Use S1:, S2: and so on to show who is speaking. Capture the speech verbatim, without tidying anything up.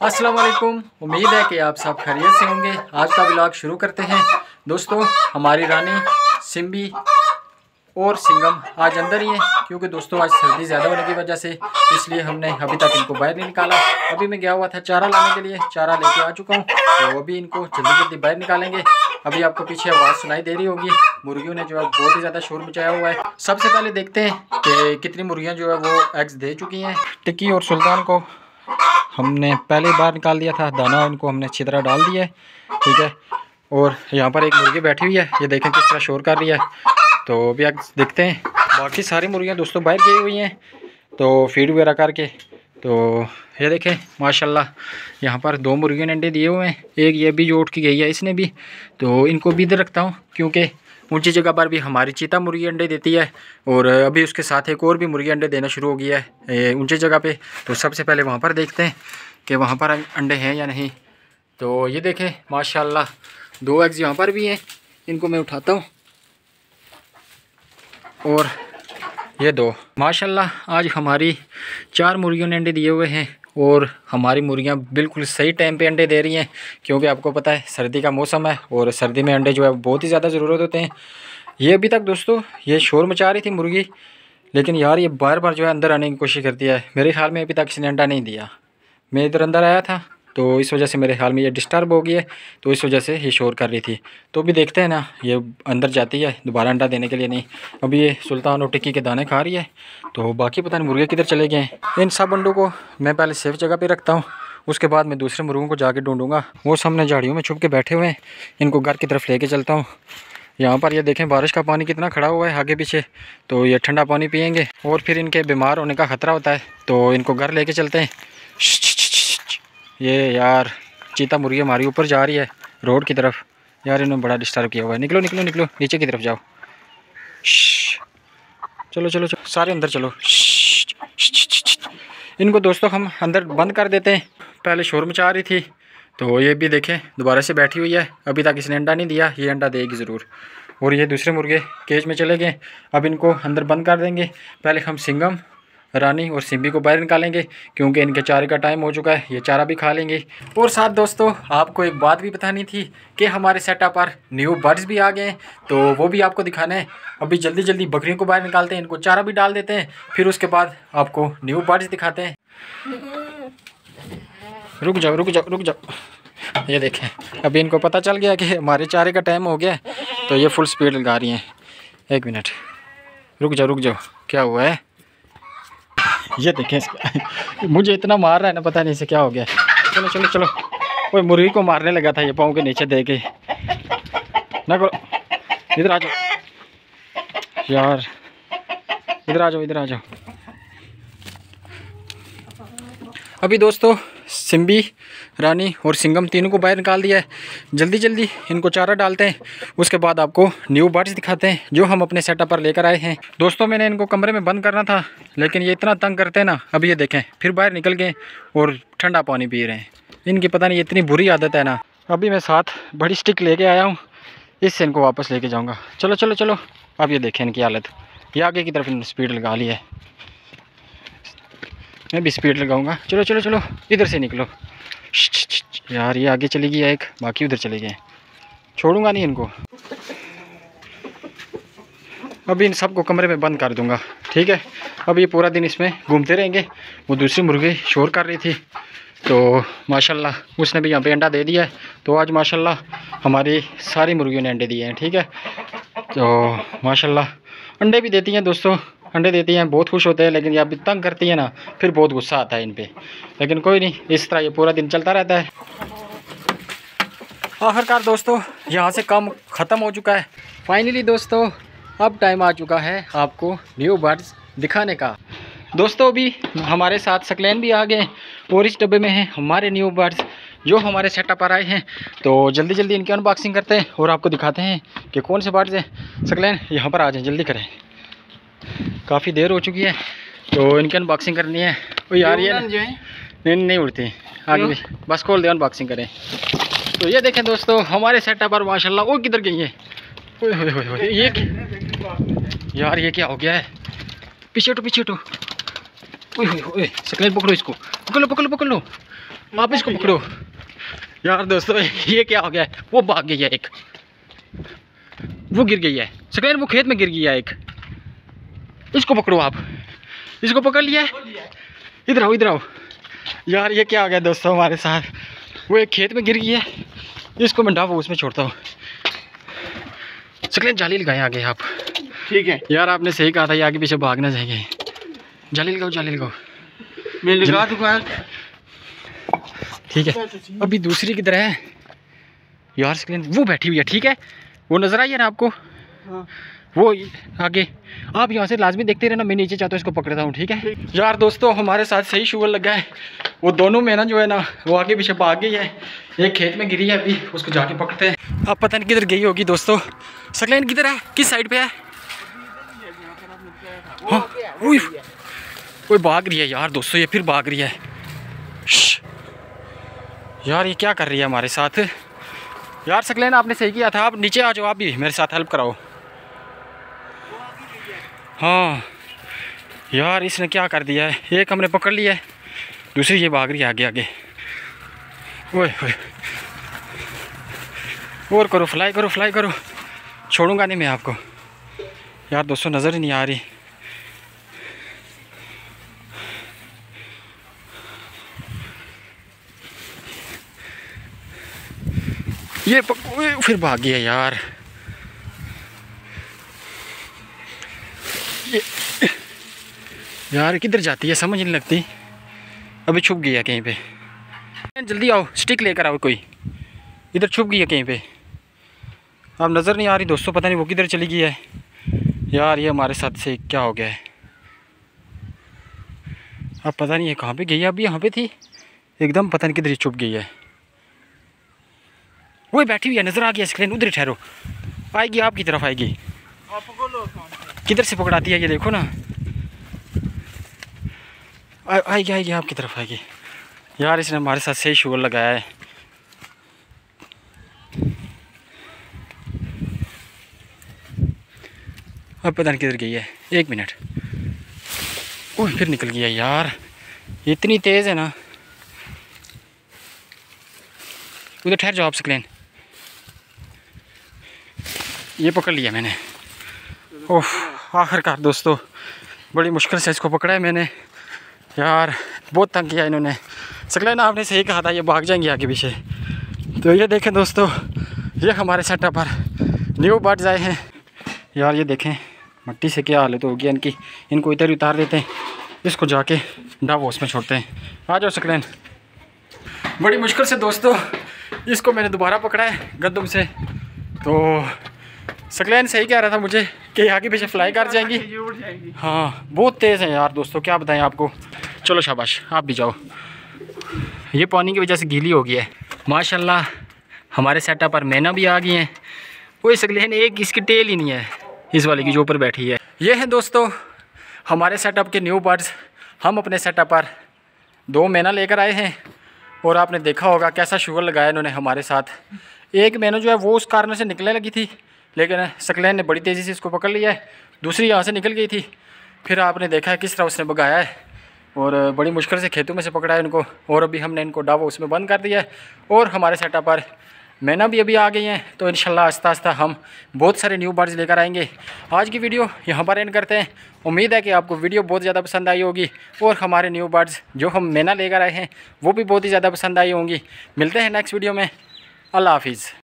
S1: अस्सलाम वालेकुम। उम्मीद है कि आप सब खैरियत से होंगे। आज का व्लॉग शुरू करते हैं। दोस्तों, हमारी रानी सिम्बी और सिंघम आज अंदर ही हैं, क्योंकि दोस्तों आज सर्दी ज़्यादा होने की वजह से इसलिए हमने अभी तक इनको बाहर नहीं निकाला। अभी मैं गया हुआ था चारा लाने के लिए, चारा लेके आ चुका हूँ, तो अभी इनको जल्दी जल्दी बाहर निकालेंगे। अभी आपको पीछे आवाज़ सुनाई दे रही होगी, मुर्गियों ने जो है बहुत ही ज़्यादा शोर मचाया हुआ है। सबसे पहले देखते हैं कि कितनी मुर्गियाँ जो है वो एग्स दे चुकी हैं। टिक्की और सुल्तान को हमने पहले बाहर निकाल दिया था, दाना इनको हमने अच्छी तरह डाल दिया है, ठीक है। और यहाँ पर एक मुर्गी बैठी हुई है, ये देखें किस तरह शोर कर रही है। तो अभी आप देखते हैं, बाकी सारी मुर्गियाँ दोस्तों बाहर गई हुई हैं तो फीड वगैरह करके। तो ये देखें माशाल्लाह, यहाँ पर दो मुर्गियों ने अंडे दिए हुए हैं, एक ये भी जो उठ के गई है इसने भी। तो इनको भी इधर रखता हूँ, क्योंकि ऊंची जगह पर भी हमारी चीता मुर्गी अंडे देती है, और अभी उसके साथ एक और भी मुर्गी अंडे देना शुरू हो गया है ऊंची जगह पे। तो सबसे पहले वहाँ पर देखते हैं कि वहाँ पर अंडे हैं या नहीं। तो ये देखें माशाल्लाह, दो एग्स यहाँ पर भी हैं, इनको मैं उठाता हूँ। और ये दो माशाल्लाह, आज हमारी चार मुर्गियों ने अंडे दिए हुए हैं, और हमारी मुर्गियां बिल्कुल सही टाइम पे अंडे दे रही हैं, क्योंकि आपको पता है सर्दी का मौसम है और सर्दी में अंडे जो है बहुत ही ज़्यादा ज़रूरत होते हैं। ये अभी तक दोस्तों ये शोर मचा रही थी मुर्गी, लेकिन यार ये बार बार जो है अंदर आने की कोशिश करती है। मेरे ख्याल में अभी तक इसने अंडा नहीं दिया। मैं इधर अंदर आया था तो इस वजह से मेरे ख्याल में ये डिस्टर्ब हो गई है, तो इस वजह से ये शोर कर रही थी। तो अभी देखते हैं ना, ये अंदर जाती है दोबारा अंडा देने के लिए नहीं। अभी ये सुल्तान और टिक्की के दाने खा रही है, तो बाकी पता नहीं मुर्गे किधर चले गए हैं। इन सब अंडों को मैं पहले सेफ जगह पे रखता हूँ, उसके बाद मैं दूसरे मुर्गों को जाके ढूंढूंगा। वो सामने झाड़ियों में छुप के बैठे हुए हैं, इनको घर की तरफ लेके चलता हूँ। यहाँ पर ये देखें बारिश का पानी कितना खड़ा हुआ है आगे पीछे, तो ये ठंडा पानी पियेंगे और फिर इनके बीमार होने का ख़तरा होता है, तो इनको घर लेके चलते हैं। ये यार चीता मुर्गी हमारी ऊपर जा रही है रोड की तरफ। यार इन्होंने बड़ा डिस्टर्ब किया हुआ है। निकलो निकलो निकलो, नीचे की तरफ जाओ। चलो चलो चलो, सारे अंदर चलो। इनको दोस्तों हम अंदर बंद कर देते हैं। पहले शोर मचा रही थी, तो ये भी देखें दोबारा से बैठी हुई है। अभी तक इसने अंडा नहीं दिया, ये अंडा देगी ज़रूर। और ये दूसरे मुर्गे केज में चले गए, अब इनको अंदर बंद कर देंगे। पहले हम सिंघम, रानी और सिम्बी को बाहर निकालेंगे, क्योंकि इनके चारे का टाइम हो चुका है, ये चारा भी खा लेंगे। और साथ दोस्तों आपको एक बात भी बतानी थी कि हमारे सेटअप पर न्यू बर्ड्स भी आ गए हैं, तो वो भी आपको दिखाना है। अभी जल्दी जल्दी बकरियों को बाहर निकालते हैं, इनको चारा भी डाल देते हैं, फिर उसके बाद आपको न्यू बर्ड्स दिखाते हैं। रुक जाओ रुक जाओ रुक जाओ। ये देखें, अभी इनको पता चल गया कि हमारे चारे का टाइम हो गया, तो ये फुल स्पीड लगा रही हैं। एक मिनट रुक जाओ रुक जाओ, क्या हुआ है? ये देखें मुझे इतना मार रहा है ना, पता नहीं इसे क्या हो गया। चलो चलो चलो, कोई मुर्गी को मारने लगा था ये पाँव के नीचे दे के। ना करो, इधर आ जाओ यार, इधर आ जाओ इधर आ जाओ। अभी दोस्तों सिम्बी, रानी और सिंघम तीनों को बाहर निकाल दिया है। जल्दी जल्दी इनको चारा डालते हैं, उसके बाद आपको न्यू बर्ड्स दिखाते हैं जो हम अपने सेटअप पर लेकर आए हैं। दोस्तों मैंने इनको कमरे में बंद करना था, लेकिन ये इतना तंग करते हैं ना। अभी ये देखें फिर बाहर निकल गए और ठंडा पानी पी रहे हैं। इनकी पता नहीं इतनी बुरी आदत है ना। अभी मैं साथ बड़ी स्टिक लेके आया हूँ, इससे इनको वापस लेके जाऊँगा। चलो चलो चलो। अब ये देखें इनकी हालत, ये आगे की तरफ इन्होंने स्पीड लगा ली है, मैं भी स्पीड लगाऊंगा। चलो चलो चलो, इधर से निकलो। यार ये आगे चली गई एक, बाकी उधर चले गए, छोड़ूंगा नहीं इनको। अभी इन सबको कमरे में बंद कर दूंगा, ठीक है। अब ये पूरा दिन इसमें घूमते रहेंगे। वो दूसरी मुर्गी शोर कर रही थी, तो माशाल्लाह उसने भी यहाँ पे अंडा दे दिया है। तो आज माशाल्लाह हमारी सारी मुर्गियों ने अंडे दिए हैं, ठीक है। तो माशाल्लाह अंडे भी देती हैं दोस्तों, अंडे देती हैं, बहुत खुश होते हैं। लेकिन ये अभी तंग करती है ना, फिर बहुत गुस्सा आता है इन पे। लेकिन कोई नहीं, इस तरह ये पूरा दिन चलता रहता है। आखिरकार दोस्तों यहाँ से काम ख़त्म हो चुका है। फाइनली दोस्तों अब टाइम आ चुका है आपको न्यू बर्ड्स दिखाने का। दोस्तों अभी हमारे साथ सकलैन भी आ गए, और इस डब्बे में हैं हमारे न्यू बर्ड्स जो हमारे सेटअप पर आए हैं। तो जल्दी जल्दी इनकी अनबॉक्सिंग करते हैं और आपको दिखाते हैं कि कौन से बर्ड्स हैं। सकलैन यहाँ पर आ जाएँ, जल्दी करें, काफ़ी देर हो चुकी है, तो इनकी अनबॉक्सिंग करनी है। ओ यार ये नहीं नहीं उड़ती आगे भी, बस खोल दे अनबॉक्सिंग करें। तो ये देखें दोस्तों हमारे सेटअप पर माशाल्लाह। वो किधर गई है? ओए होए होए होए, ये यार ये क्या हो गया है? पीछे हटो पीछे हटो। ओए होए होए, सकलैन पकड़ो इसको, पकड़ लो पकड़ लो पकड़ लो। आप इसको पकड़ो यार दोस्तों। ये क्या हो गया है, वो भाग गई है एक, वो गिर गई है सकलैन, वो खेत में गिर गई है एक। इसको पकड़ो आप, इसको पकड़ लिया है, इधर आओ इधर आओ। यार ये क्या हो गया दोस्तों हमारे साथ, वो एक खेत में गिर गई है, इसको मैं डाबो उसमें छोड़ता हूँ। सकलैन जाली लगाए आगे आप।
S2: ठीक है
S1: यार आपने सही कहा था, ये आगे पीछे भागना चाहिए। जाली लगाओ जाली लगाओ,
S2: मैं लगा दूंगा।
S1: ठीक है। अभी दूसरी किधर है यार सकलैन, वो बैठी हुई है, ठीक है वो नजर आई है ना आपको।
S2: हाँ।
S1: वो आगे आप यहाँ से लाजमी देखते रहना, मैं नीचे चाहता हूँ इसको पकड़ता हूँ, ठीक है। यार दोस्तों हमारे साथ सही शुगर लगा है, वो दोनों मैना जो है ना वो आगे पीछे भाग गई है, एक खेत में गिरी है, अभी उसको जाके पकड़ते हैं। अब पता नहीं किधर गई होगी दोस्तों। सकलैन किधर है, किस साइड पे है? हाँ कोई भाग रही है यार दोस्तों, ये फिर भाग रही है। यार ये क्या कर रही है हमारे साथ। यार सकलैन आपने सही किया था, आप नीचे आ जाओ, आप भी मेरे साथ हेल्प कराओ। हाँ यार इसने क्या कर दिया है, एक हमने पकड़ लिया है, दूसरी ये भाग रही है आगे आगे। ओए ओए, और करो फ्लाई करो फ्लाई करो, छोड़ूंगा नहीं मैं आपको। यार दोस्तों नज़र ही नहीं आ रही। ये फिर भाग गया यार। ये यार किधर जाती है समझ नहीं लगती, अभी छुप गई है कहीं पे। जल्दी आओ स्टिक लेकर आओ, कोई इधर छुप गई है कहीं पे, अब नज़र नहीं आ रही दोस्तों, पता नहीं वो किधर चली गई है। यार ये हमारे साथ से क्या हो गया है, अब पता नहीं है कहाँ पे गई है। अभी यहाँ पे थी एकदम, पता नहीं किधर छुप गई है। वो बैठी हुई है, नज़र आ गया सकलैन, उधर ठहरो, आएगी आपकी तरफ आएगी। किधर से पकड़ाती है ये देखो ना, आएगी आएगी आपकी तरफ आएगी। यार इसने हमारे साथ सही शुगर लगाया है। अब पता नहीं किधर गई है, एक मिनट। ओह फिर निकल गई है यार, इतनी तेज़ है ना। उधर ठहर जाओ आप सकलैन, ये पकड़ लिया मैंने। ओह आखिरकार दोस्तों बड़ी मुश्किल से इसको पकड़ा है मैंने। यार बहुत तंग किया इन्होंने। सकलैन आपने सही कहा था, ये भाग जाएंगे आगे पीछे। तो ये देखें दोस्तों, ये हमारे सेटअप पर न्यू बर्ड्स आए हैं। यार ये देखें मिट्टी से क्या हालत हो गई इनकी, इनको इधर उतार देते हैं, इसको जाके डाबोस में छोड़ते हैं। आ जाओ सकलैन। बड़ी मुश्किल से दोस्तों इसको मैंने दोबारा पकड़ा है गंदम से। तो सकलैन सही कह रहा था मुझे कि आगे पीछे फ्लाई कर जाएंगी। हाँ बहुत तेज़ है यार दोस्तों, क्या बताएं आपको। चलो शाबाश आप भी जाओ, ये पानी की वजह से गीली हो गई है। माशाल्लाह हमारे सेटअप पर मैना भी आ गई हैं। कोई सकलैन एक इसकी टेल ही नहीं है, इस वाले की जो ऊपर बैठी है। ये है दोस्तों हमारे सेटअप के न्यू बर्ड्स। हम अपने सेटअप पर दो मैना लेकर आए हैं और आपने देखा होगा कैसा शुगर लगाया इन्होंने हमारे साथ। एक मैना जो है वो उस कारण से निकलने लगी थी, लेकिन सकलैन ने बड़ी तेज़ी से इसको पकड़ लिया है। दूसरी यहाँ से निकल गई थी, फिर आपने देखा है किस तरह उसने भगाया है और बड़ी मुश्किल से खेतों में से पकड़ा है इनको। और अभी हमने इनको डाबो उसमें बंद कर दिया है और हमारे सेटअप पर मैना भी अभी आ गई हैं। तो इंशाल्लाह आस्ता आस्ता हम बहुत सारे न्यू बर्ड्स लेकर आएंगे। आज की वीडियो यहाँ पर एंड करते हैं। उम्मीद है कि आपको वीडियो बहुत ज़्यादा पसंद आई होगी और हमारे न्यू बर्ड्स जो हम मैना लेकर आए हैं वो भी बहुत ही ज़्यादा पसंद आई होंगी। मिलते हैं नेक्स्ट वीडियो में। अल्लाह हाफिज़।